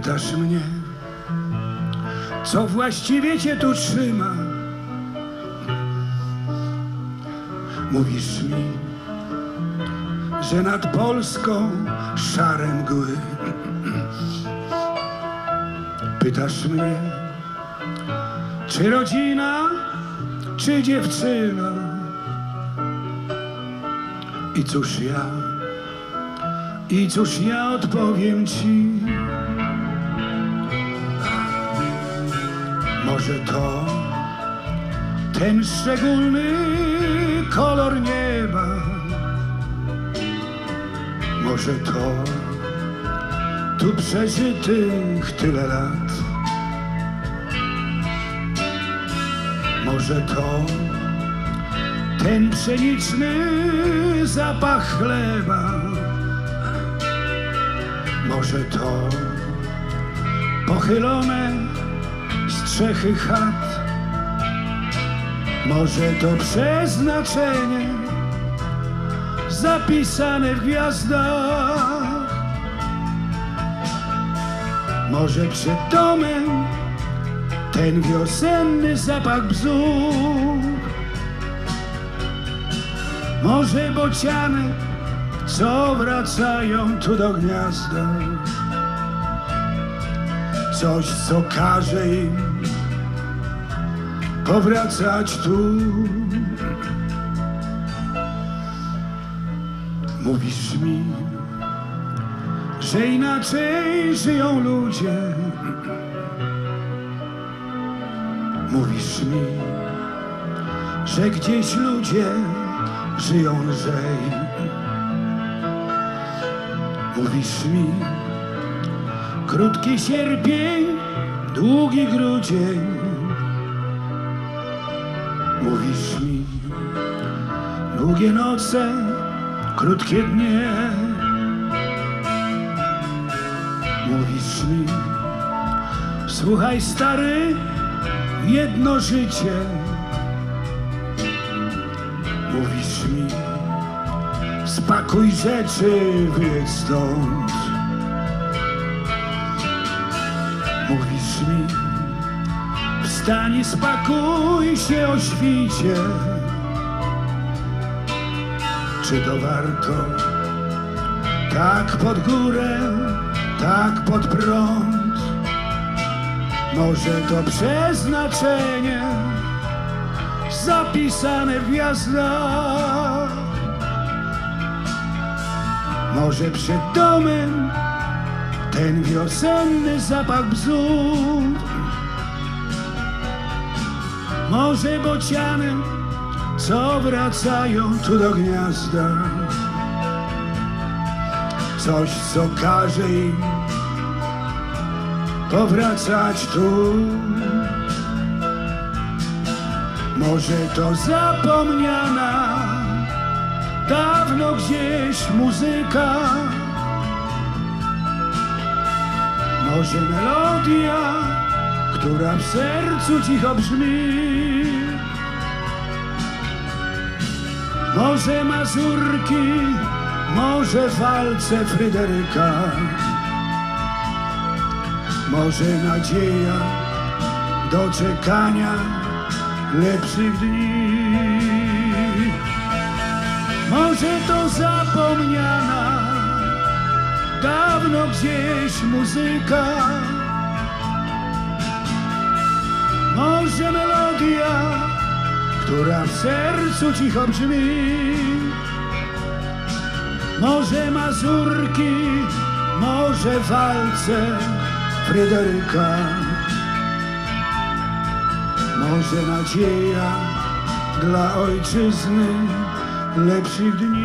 Pytasz mnie, co właściwie cię tu trzyma? Mówisz mi, że nad Polską szare mgły. Pytasz mnie, czy rodzina, czy dziewczyna? I cóż ja odpowiem ci? Może to ten szczególny kolor nieba, może to tu przeżytych tyle lat, może to ten pszeniczny zapach chleba, może to pochylone strzechy chat, może to przeznaczenie zapisane w gwiazdach, może przed domem ten wiosenny zapach bzów, może bociany, co wracają tu do gniazda, coś, co każe im powracać tu. Mówisz mi, że inaczej żyją ludzie. Mówisz mi, że gdzieś ludzie żyją lżej. Mówisz mi, krótki sierpień, długi grudzień. Mówisz mi, długie noce, krótkie dnie. Mówisz mi, słuchaj stary, jedno życie. Mówisz mi, spakuj rzeczy, wyjedź stąd. Mówisz mi, wstań i spakuj się o świcie. Czy to warto? Tak pod górę, tak pod prąd. Może to przeznaczenie zapisane w gwiazdach. Może przed domem ten wiosenny zapach bzów, może bociany, co wracają tu do gniazda, coś, co każe im powracać tu. Może to zapomniana dawno gdzieś muzyka, może melodia, która w sercu cicho brzmi. Może mazurki, może walce Fryderyka, może nadzieja do czekania lepszych dni. Może to zapomniana dawno gdzieś muzyka, może melodia, która w sercu cicho brzmi. Może mazurki, może walce Fryderyka, może nadzieja dla ojczyzny lepszych dni.